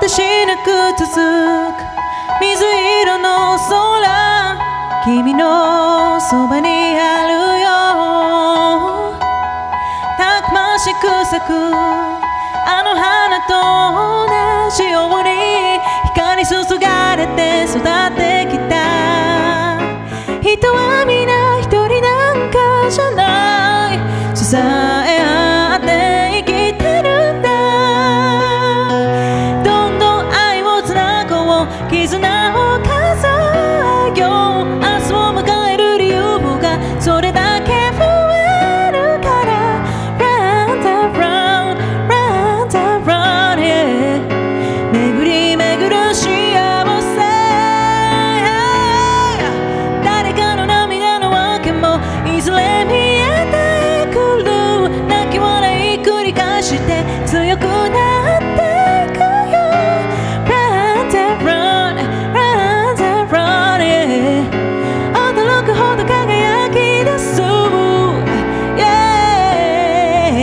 果てしなく続く水色の空、君のそばにあるよ。たくましく咲くあの花と同じように光注がれて育ってきた。人は皆一人なんかじゃない、支え合って生きてるんだ。どんどん愛をつなごう、絆を数えよう。明日を迎える理由がそれだけ増えるから Round and round, round and round, yeah. 巡り巡る幸せ、誰かの涙のわけもいずれ見えてくる。泣き笑い繰り返して強くなっていくよ。 Round and round, round and round, yeah. 驚くほど輝き出す、yeah.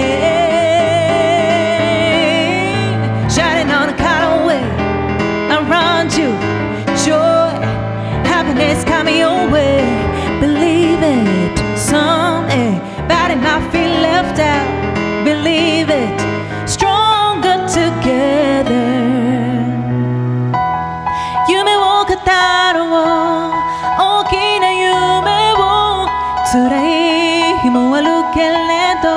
Shining on a colorway around you, joy, happiness coming your way. Believe it someday, but not feel left out. Believe it, stronger together. 夢を語ろう、大きな夢を。辛い日もあるけれど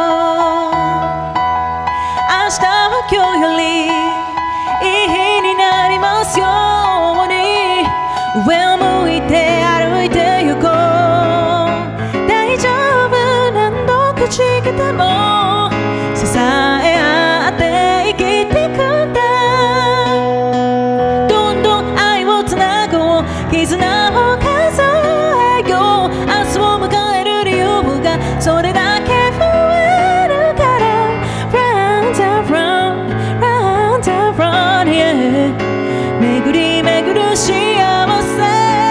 明日は今日よりいい日になりますように。上を向いて歩いて行こう。大丈夫、何度くじけても支え合って生きてくんだ。どんどん愛をつなごう、絆を数えよう。明日を迎える理由がそれだけ増えるから Round and round, round and round, yeah. 巡り巡る幸せ、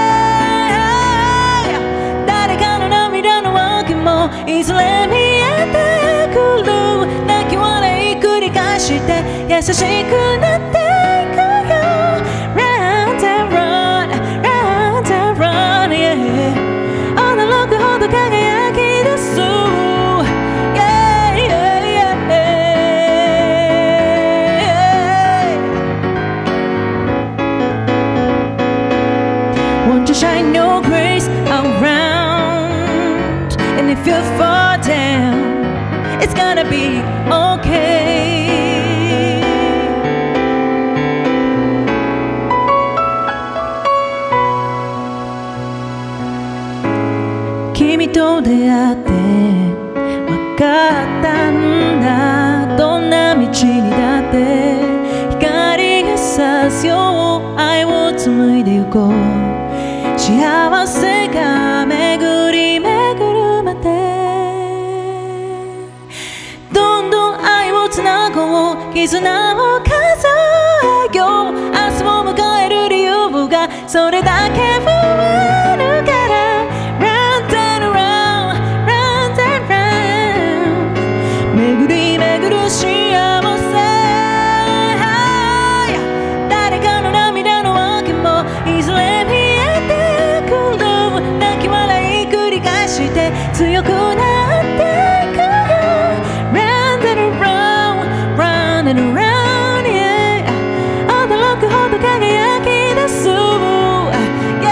誰かの涙のわけもいずれ見えてくる。泣き笑い繰り返して優しくなっていくよ。 Round and round, round and round, yeah. 驚くほど輝き出す、yeah, yeah, yeah. Won't you shine your grace around, and if you fall down it's gonna be okay. 君と出会って分かったんだ。どんな道にだって光が差すよう。愛を紡いでゆこう。幸せが巡り巡るまで。どんどん愛をつなごう、絆を数えよう。明日を迎える理由がそれだけ増えるから Round and round, round and round. 巡り巡る幸せ、誰かの涙のわけもいずれ見えてくる。泣き笑い繰り返して強くなっていくよ。 Round and round, round and round, yeah. 驚くほど輝き出す、yeah.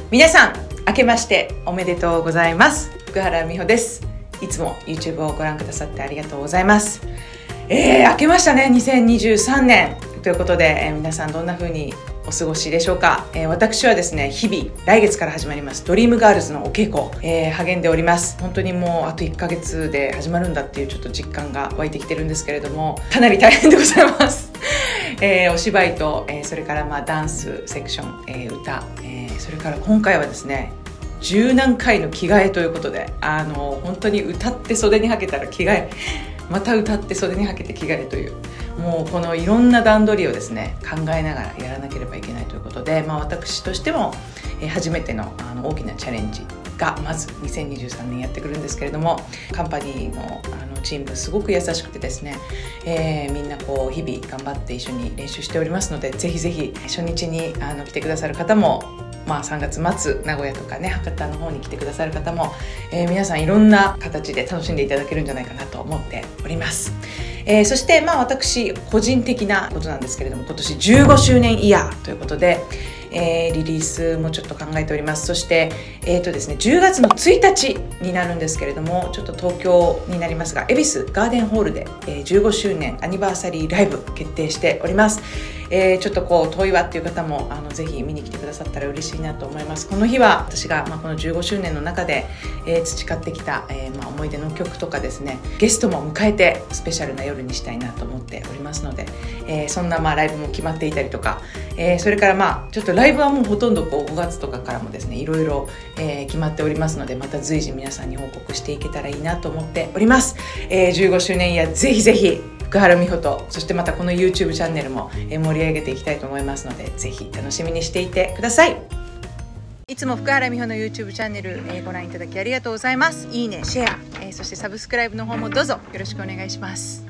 皆さん明けましておめでとうございます。福原美穂です。いつも YouTube をご覧くださってありがとうございます。明けましたね、2023年ということで、皆さんどんな風にお過ごしでしょうか。私はですね、日々来月から始まりますドリームガールズのお稽古、励んでおります。本当にもうあと1ヶ月で始まるんだっていうちょっと実感が湧いてきてるんですけれども、かなり大変でございます。お芝居と、それからダンスセクション、歌、それから今回はですね、十何回の着替えということで、本当に歌って袖にはけたら着替え、また歌って袖にはけて着替えという、もうこのいろんな段取りをですね考えながらやらなければいけないということで、私としても初めての大きなチャレンジがまず2023年やってくるんですけれども、カンパニーのチームすごく優しくてですね、みんなこう日々頑張って一緒に練習しておりますので、ぜひぜひ初日に来てくださる方も、3月末名古屋とかね博多の方に来てくださる方も、皆さんいろんな形で楽しんでいただけるんじゃないかなと思っております。そして私個人的なことなんですけれども、今年15周年イヤーということで、リリースもちょっと考えております。そしてですね、10月の1日になるんですけれども、ちょっと東京になりますが、恵比寿ガーデンホールで、15周年アニバーサリーライブ決定しております。ちょっと遠いわっていう方もぜひ見に来てくださったら嬉しいなと思います。この日は私が、この15周年の中で、培ってきた、思い出の曲とかですね、ゲストも迎えてスペシャルな夜にしたいなと思っておりますので、そんなライブも決まっていたりとか、それからちょっとライブはもうほとんど5月とかからもですねいろいろ、決まっておりますので、また随時皆さんに報告していけたらいいなと思っております。15周年イヤーぜひぜひ福原美穂と、そしてまたこの YouTube チャンネルも盛り上げていきたいと思いますので、ぜひ楽しみにしていてください。いつも福原美穂の YouTube チャンネル、ご覧いただきありがとうございます。いいね、シェア、そしてサブスクライブの方もどうぞよろしくお願いします。